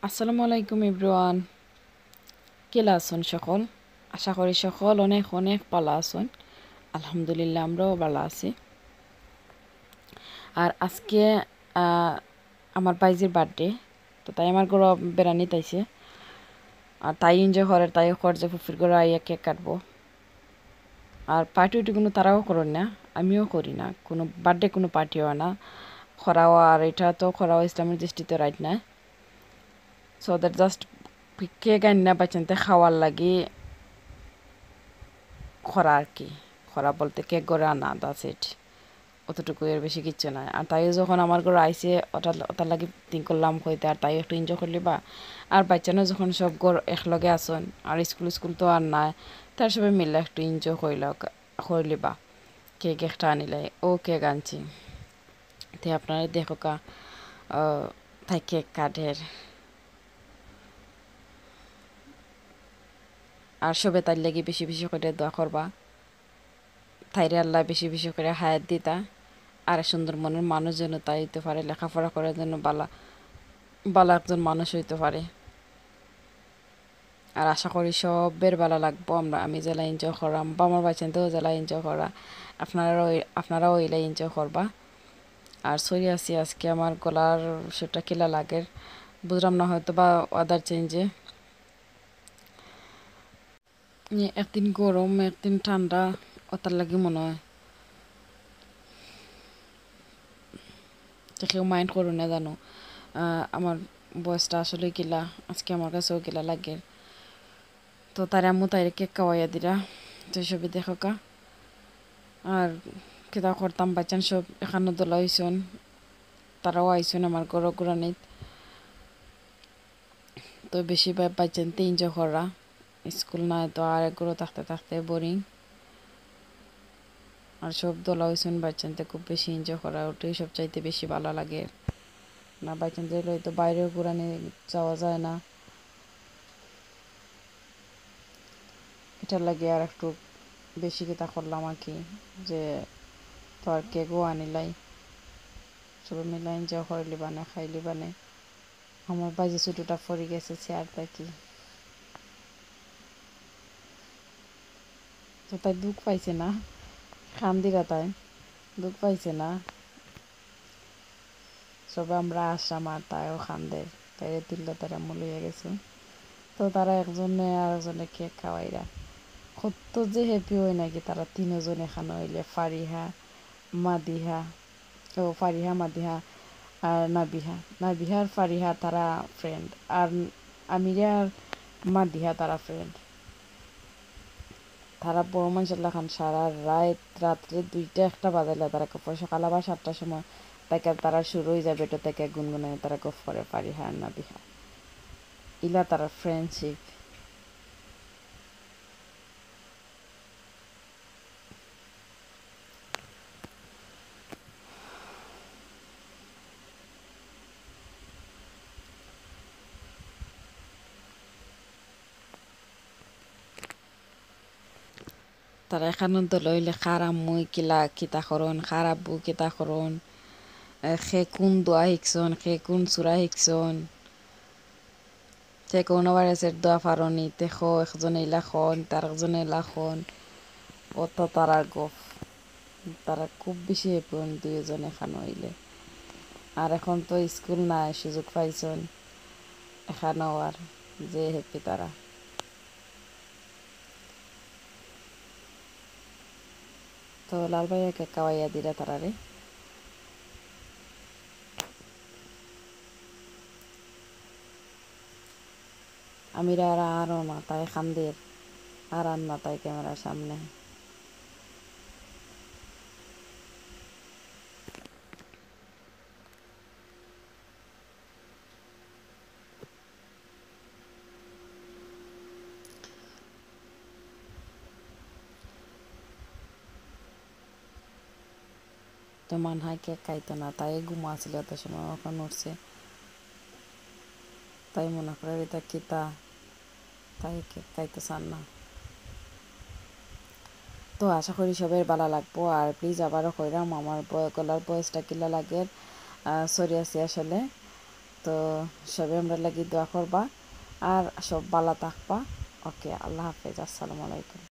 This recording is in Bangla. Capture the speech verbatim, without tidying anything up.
আসসালামু আলাইকুম এভরিওয়ান, কেলা আছেন সকল? আশা করি সকল অনেক অনেক ভালো আছেন। আলহামদুলিল্লাহ আমরাও ভালো আছি। আর আজকে আমার বাইজির বার্থডে, তো তাই আমার ঘরে বেড়ানি তাইছে। আর তাই এনজয় করে, তাই কর যে ফুফির ঘরে আইয়া কেক কাটবো। আর পার্টি উটি কোনো তারাও করেন না, আমিও করি না। কোনো বার্থডে কোনো পার্টি হয় না খরাও, আর এটা তো খরাও ইসলামের দৃষ্টিতে রাইট না। সো দ্যাট জাস্ট কেক আনি না বাচ্চাতে খাওয়ার লাগি খরা আর কি। খরা বলতে কেক করে আনা, দ্যাটস ইট। অতটুকু, এর বেশি কিচ্ছু নাই। আর তাইও যখন আমার ঘরে আইসে ওটা ওটার লাগি তিন করলাম হইতে, আর তাই একটু এনজয় করলি বা। আর বাচ্চানো যখন সব ঘর একলগে আসন, আর স্কুল স্কুল তো আর নাই, তার সবাই মিলে একটু এনজয় করিল করলি বা। কেক একটা আনিলাই, ও কেক আনছি তে আপনারা দেখো কা তাই কেক কাটের। আর সবে তার লাগি বেশি বেশি করে দোয়া করবা, তাইরে আল্লাহ বেশি বেশি করে হায়াত দিতা। আর সুন্দর মনের মানুষ যেন তাই হইতে পারে, লেখাপড়া করার জন্য বালা বালা একজন মানুষ হইতে পারে। আর আশা করি সবের ভালো লাগবো। আমরা আমি জেলা এনজয় করাম বা আমার বাচ্চাদেরও জেলা এনজয় করা, আপনারাও আপনারাও এলা এনজয় করবা। আর সরি আছি আজকে আমার গলার সেটা কিলা লাগে বুঝলাম না, হয়তো বা ওয়েদার চেঞ্জে একদিন গরম একদিন ঠান্ডা, ওটার লাগে মনে হয়। তো কেউ মাইন্ড করো না জানো, আমার বয়সটা আসলে কিলা আজকে আমার কাছেও কিলা লাগে। তো তার আম্মু তাইরে কেক খাওয়াইয়া দিরা, তো সবই দেখো কা। আর কেতা করতাম বাচ্চান সব এখানে দোলা হইসন, তারাও আইসন আমার ঘর ঘুরানিত। তো বেশিরভাগ বাচ্চানতে এনজয় করা, স্কুল নাই তো আর এক ঘরে থাকতে থাকতে বোরিং। আর সব দোলা হইসন বাচ্চানতে খুব বেশি এনজয় করা, ওটাই সব চাইতে বেশি ভালো লাগে। না বাচ্চানদের হয়তো বাইরেও ঘুরানি যাওয়া যায় না, এটার লাগে আর একটু বেশি কিতা করলাম আর কি, যে তো আর কেকও আনিলাই, সবাই মিলে এনজয় করলি বানে খাইলি বানে। আমার বাজে ছুটুটা পড়ে গেছে চেয়ার থাকি, তো তাই দুঃখ পাইছে না, খান্দিরা তাই দুঃখ পাইছে না। সবে আমরা আসলাম আর তাইও খান্দে, তাই তিল্লা তারা মলিয়ে গেছে। তো তারা একজনে আর একজনে কেক খাওয়াইরা কত যে হ্যাপি হয় নাকি। তারা তিনজন এখানে হইলে ফারিহা মাদিহা, ও ফারিহা মাদিহা আর নাবিহা। নাবিহা আর ফারিহা তারা ফ্রেন্ড, আর আমিরা আর মাদিহা তারা ফ্রেন্ড। তারা বড় মানুষের লাখান সারা রাত রাত্রে দুইটা একটা বাজাইলে তারা গপ করে, সকাল আবার সাতটার সময় তাকে তারা শুরু হয়ে যাবে, এটা থেকে গুনগুনায় তারা গপ করে ফারিহা আর নাবিহা। ইলা তারা ফ্রেন্ডশিপ। তারা এখানে তো লইলে খারাপ মুই কিলা কিতা করন, খারাপ বউ কিতা করন, সে কোন দোয়া শিকছন, সে কোন চূড়া শিকছন, সে কোন আবার এসে দোয়া ফারনি দেখো একজনে ইলা খন তার একজনে ইলা খন, অত তারার গফ। তারা খুব বেশি হ্যাপি দুইজন এখানে হইলে। আর এখন তো স্কুল নাই, সুযোগ পাইছন এখানেও, আর যে হ্যাপি তারা। তো লাল ভাইয়াকে কাওয়াইয়া দিরা তারারে। আমিরা আর আরও না তাই খান্দের, আর আর না তাই ক্যামেরার সামনে। তো মানহাই কেক খাইতো না, তাই ঘুমা ছিল এত সময়, ওখানে উঠছে। তাই মনে করে এটা কিতা, তাই কেক খাইতে চান না। তো আশা করি সবাই ভালো লাগবো। আর প্লিজ আবারও কইরাম আমার গলার বয়সটা কিলা লাগে, সরি আছি আসলে। তো সবাই আমরা লাগি দোয়া করবা আর সব ভালো থাকবা। ওকে, আল্লাহ হাফেজ, আসসালামু আলাইকুম।